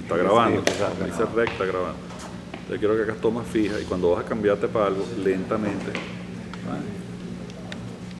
está grabando. Sí, Dice rec, está grabando. Yo quiero que hagas tomas fijas y cuando vas a cambiarte para algo, lentamente. ¿vale?